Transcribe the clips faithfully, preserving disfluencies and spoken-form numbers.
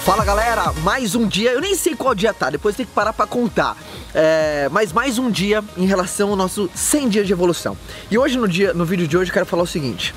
Fala galera, mais um dia, eu nem sei qual dia tá, depois tem que parar pra contar, é, mas mais um dia em relação ao nosso cem dias de evolução. E hoje no, dia, no vídeo de hoje eu quero falar o seguinte: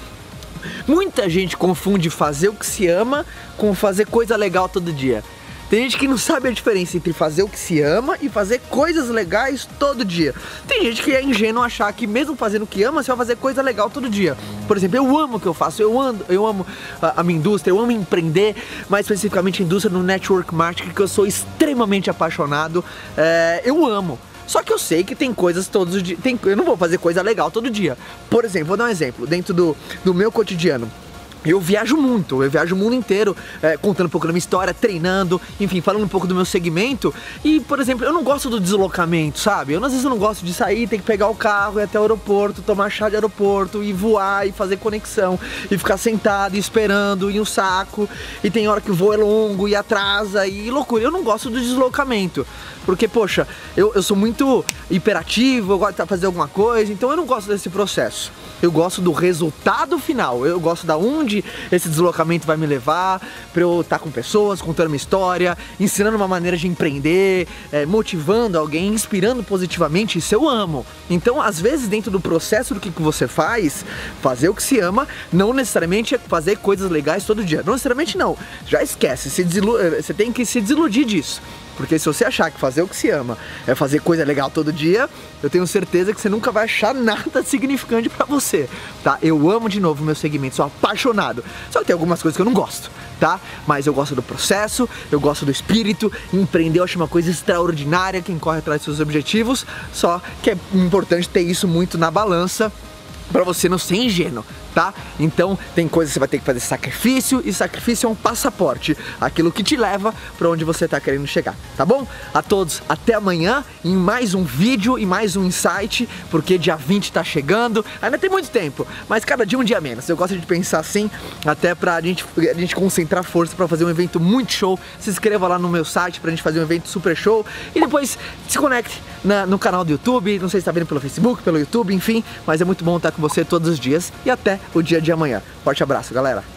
muita gente confunde fazer o que se ama com fazer coisa legal todo dia. Tem gente que não sabe a diferença entre fazer o que se ama e fazer coisas legais todo dia. Tem gente que é ingênuo achar que mesmo fazendo o que ama, você vai fazer coisa legal todo dia. Por exemplo, eu amo o que eu faço, eu, ando, eu amo a, a minha indústria, eu amo empreender, mais especificamente a indústria no network marketing, que eu sou extremamente apaixonado, é, eu amo. Só que eu sei que tem coisas todos os dias, tem, eu não vou fazer coisa legal todo dia. Por exemplo, vou dar um exemplo, dentro do, do meu cotidiano. Eu viajo muito, eu viajo o mundo inteiro, é, contando um pouco da minha história, treinando, enfim, falando um pouco do meu segmento. E, por exemplo, eu não gosto do deslocamento, sabe? Eu às vezes eu não gosto de sair, ter que pegar o carro, ir até o aeroporto, tomar chá de aeroporto, e voar, e fazer conexão, e ficar sentado, e esperando, e um saco. E tem hora que o voo é longo, e atrasa, e loucura. Eu não gosto do deslocamento, porque, poxa, eu, eu sou muito hiperativo, eu gosto de fazer alguma coisa, então eu não gosto desse processo. Eu gosto do resultado final, eu gosto da onde esse deslocamento vai me levar, para eu estar com pessoas, contando uma história, ensinando uma maneira de empreender, é, motivando alguém, inspirando positivamente. Isso eu amo. Então, às vezes, dentro do processo do que você faz, fazer o que se ama, não necessariamente é fazer coisas legais todo dia. Não necessariamente não, já esquece, se desilu... você tem que se desiludir disso. Porque se você achar que fazer o que se ama é fazer coisa legal todo dia, eu tenho certeza que você nunca vai achar nada significante pra você, tá? Eu amo de novo o meu segmento, sou apaixonado. Só que tem algumas coisas que eu não gosto, tá? Mas eu gosto do processo, eu gosto do espírito. Empreender eu acho uma coisa extraordinária, quem corre atrás dos seus objetivos. Só que é importante ter isso muito na balança pra você não ser ingênuo, tá? Então tem coisas que você vai ter que fazer sacrifício, e sacrifício é um passaporte, aquilo que te leva para onde você tá querendo chegar, tá bom? A todos, até amanhã em mais um vídeo e mais um insight, porque dia vinte tá chegando, ainda tem muito tempo, mas cada dia um dia menos. Eu gosto de pensar assim, até pra gente, a gente concentrar força para fazer um evento muito show. Se inscreva lá no meu site pra gente fazer um evento super show, e depois se conecte na, no canal do YouTube, não sei se tá vendo pelo Facebook, pelo YouTube, enfim, mas é muito bom estar com você todos os dias, e até o dia de amanhã. Forte abraço, galera!